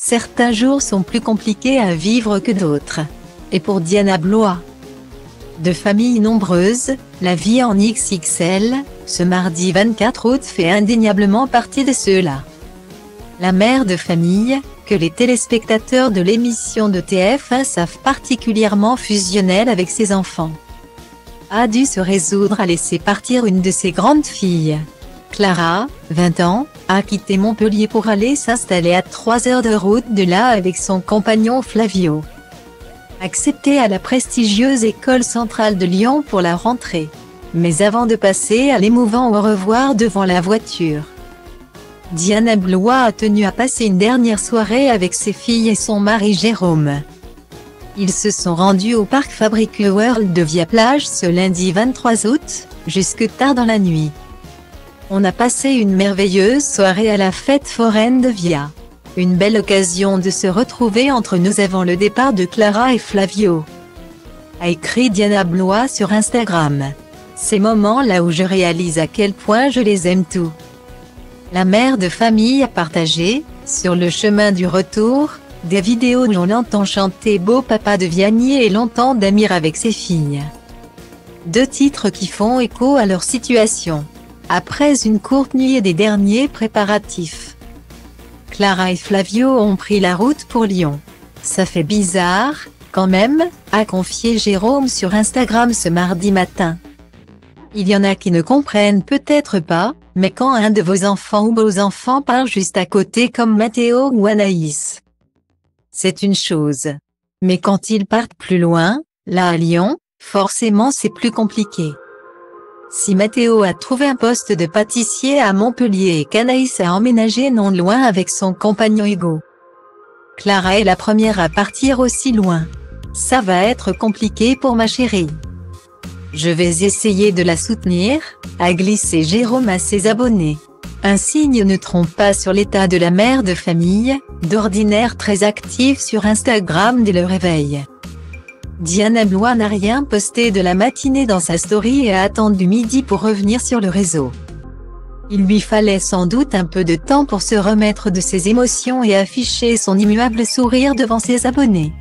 Certains jours sont plus compliqués à vivre que d'autres. Et pour Diana Blois, de famille nombreuse, la vie en XXL, ce mardi 24 août fait indéniablement partie de ceux-là. La mère de famille, que les téléspectateurs de l'émission de TF1 savent particulièrement fusionnelle avec ses enfants, a dû se résoudre à laisser partir une de ses grandes filles. Clara, 20 ans, a quitté Montpellier pour aller s'installer à 3 heures de route de là avec son compagnon Flavio, accepté à la prestigieuse École centrale de Lyon pour la rentrée. Mais avant de passer à l'émouvant au revoir devant la voiture, Diana Blois a tenu à passer une dernière soirée avec ses filles et son mari Jérôme. Ils se sont rendus au parc Fabrique World de Via-Plage ce lundi 23 août, jusque tard dans la nuit. On a passé une merveilleuse soirée à la fête foraine de Via. Une belle occasion de se retrouver entre nous avant le départ de Clara et Flavio, a écrit Diana Blois sur Instagram. Ces moments-là où je réalise à quel point je les aime tous. La mère de famille a partagé, sur le chemin du retour, des vidéos où on l'entend chanter Beau Papa de Vianney et l'entend Damir avec ses filles. Deux titres qui font écho à leur situation. Après une courte nuit et des derniers préparatifs, Clara et Flavio ont pris la route pour Lyon. Ça fait bizarre, quand même, a confié Jérôme sur Instagram ce mardi matin. Il y en a qui ne comprennent peut-être pas, mais quand un de vos enfants ou vos enfants part juste à côté comme Mathéo ou Anaïs, c'est une chose. Mais quand ils partent plus loin, là à Lyon, forcément c'est plus compliqué. Si Mathéo a trouvé un poste de pâtissier à Montpellier et qu'Anaïs a emménagé non loin avec son compagnon Hugo, Clara est la première à partir aussi loin. Ça va être compliqué pour ma chérie. Je vais essayer de la soutenir, a glissé Jérôme à ses abonnés. Un signe ne trompe pas sur l'état de la mère de famille, d'ordinaire très active sur Instagram dès le réveil. Diana Blois n'a rien posté de la matinée dans sa story et a attendu midi pour revenir sur le réseau. Il lui fallait sans doute un peu de temps pour se remettre de ses émotions et afficher son immuable sourire devant ses abonnés.